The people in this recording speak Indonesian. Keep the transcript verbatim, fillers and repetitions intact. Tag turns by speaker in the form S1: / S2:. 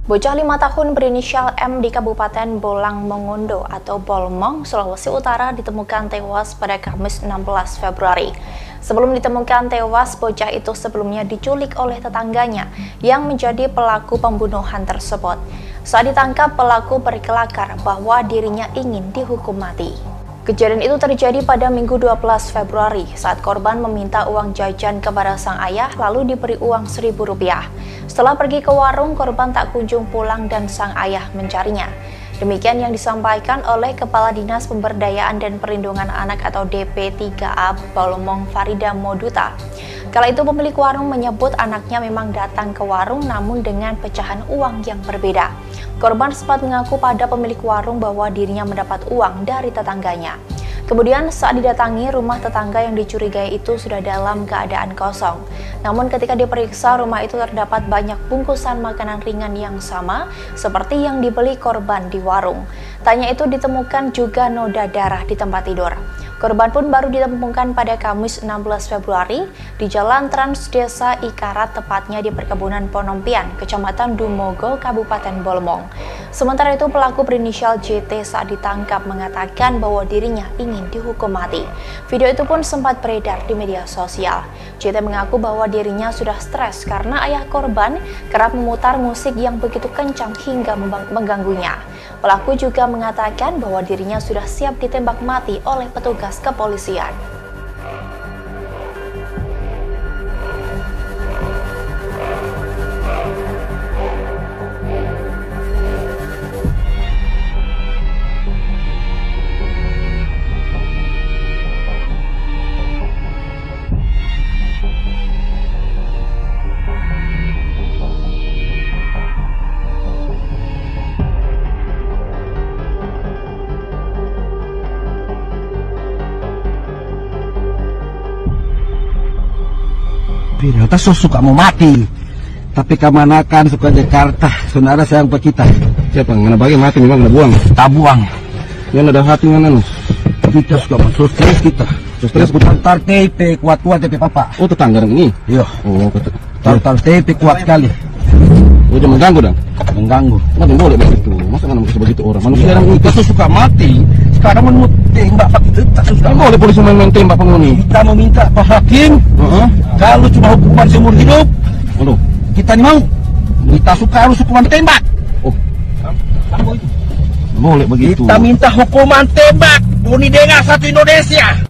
S1: Bocah lima tahun berinisial M di Kabupaten Bolang Mongondo atau Bolmong, Sulawesi Utara ditemukan tewas pada Kamis enam belas Februari. Sebelum ditemukan tewas, bocah itu sebelumnya diculik oleh tetangganya yang menjadi pelaku pembunuhan tersebut. Saat ditangkap, pelaku berkelakar bahwa dirinya ingin dihukum mati. Kejadian itu terjadi pada Minggu dua belas Februari saat korban meminta uang jajan kepada sang ayah lalu diberi uang seribu rupiah. Setelah pergi ke warung, korban tak kunjung pulang dan sang ayah mencarinya. Demikian yang disampaikan oleh Kepala Dinas Pemberdayaan dan Perlindungan Anak atau D P tiga A Bolmong Farida Moduta. Kala itu pemilik warung menyebut anaknya memang datang ke warung namun dengan pecahan uang yang berbeda. Korban sempat mengaku pada pemilik warung bahwa dirinya mendapat uang dari tetangganya. Kemudian saat didatangi, rumah tetangga yang dicurigai itu sudah dalam keadaan kosong. Namun ketika diperiksa, rumah itu terdapat banyak bungkusan makanan ringan yang sama seperti yang dibeli korban di warung. Tanya itu ditemukan juga noda darah di tempat tidur. Korban pun baru ditemukan pada Kamis enam belas Februari di Jalan Trans Desa Ikarat, tepatnya di Perkebunan Ponompian, Kecamatan Dumogo, Kabupaten Bolmong. Sementara itu pelaku berinisial J T saat ditangkap mengatakan bahwa dirinya ingin dihukum mati. Video itu pun sempat beredar di media sosial. J T mengaku bahwa dirinya sudah stres karena ayah korban kerap memutar musik yang begitu kencang hingga mengganggunya. Pelaku juga mengatakan bahwa dirinya sudah siap ditembak mati oleh petugas kepolisian.
S2: Ternyata so suka mau mati, tapi kemanakan suka Jakarta, saudara sayang pak kita.
S3: Siapa? Ngana bagi mati memang ngana buang.
S2: Tabuang.
S3: Yang ada hati ngana.
S2: Kita suka masuk stres kita. Stres tar T P kuat-kuat T P papa.
S3: Oh tetangga ini.
S2: Iya.
S3: Oh betul.
S2: Tar T P kuat sekali.
S3: Oh jangan mengganggu dong.
S2: Mengganggu.
S3: Nggak boleh begitu. Masa ngana bisa begitu orang? Manusia yang
S2: Kita so suka mati. Sekarang mau tembak pak kita tak suka.
S3: boleh polisi main-main tembak penghuni.
S2: Kita meminta Pak Hakim.
S3: Heeh.
S2: Kalau cuma hukuman seumur hidup,
S3: Aduh.
S2: kita ini mau. Kita suka harus hukuman tembak.
S3: Oh. Boleh begitu.
S2: Kita minta hukuman tembak. Buni dengar satu Indonesia.